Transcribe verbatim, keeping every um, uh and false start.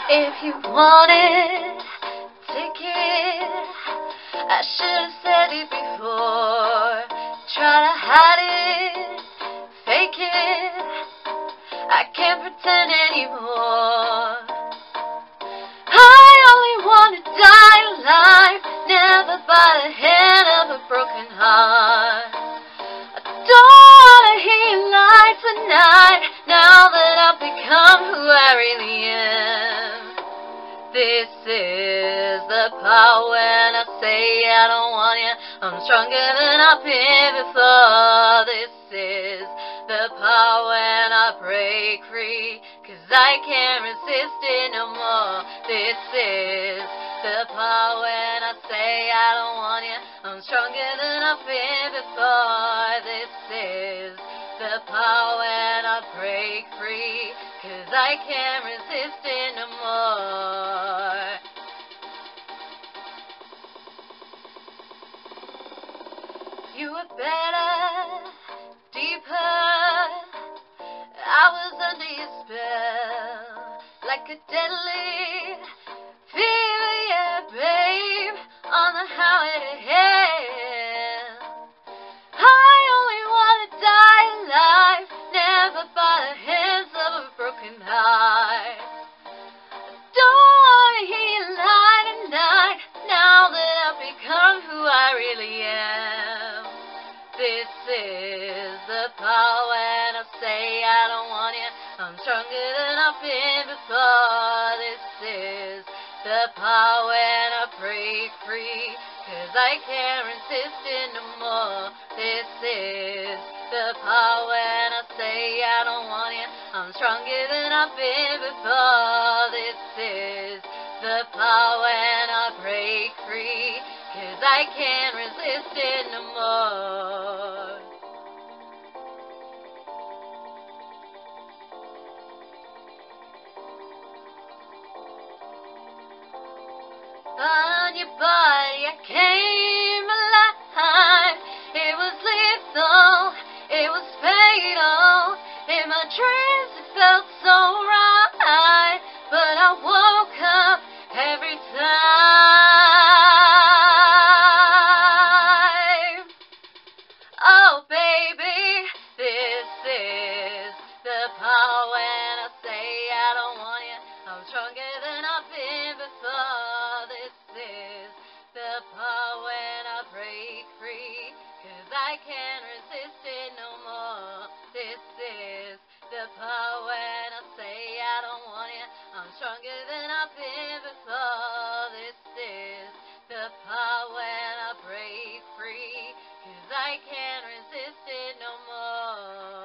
If you wanted, take it. I should have said it before. Try to hide it, fake it. I can't pretend anymore. I only want to die alive, never by the hand of a broken heart. I don't want to hear you lie tonight, now that I've become who I really am. This is the part when I say I don't want you. I'm stronger than I've been before. This is the part when I break free, 'cause I can't resist it no more. This is the part when I say I don't want you. I'm stronger than I've been before. This is the part when I break free, 'cause I can't resist it no more. You were better, deeper. I was under your spell, like a deadly fever, yeah, babe, on the highway to hell. I only want to die alive, never by the hands of a broken heart. I don't want to hear you lie tonight, now that I've become who I really am. This is the part when I say I don't want you. I'm stronger than I've been before. This is the part when I break free, 'cause I can't resist it no more. This is the part when I say I don't want you. I'm stronger than I've been before. This is the part when I break free, 'cause I can't resist it no more. On your body I came alive. It was lethal, it was fatal. In my dreams it felt so right, but I woke up every time. Oh baby, this is the part when I say I don't want you. I'm stronger than I've been before. This is the part when I break free, 'cause I can't resist it no more. This is the part when I say I don't want you. I'm stronger than I've been before. This is the part when I break free, 'cause I can't resist it no more.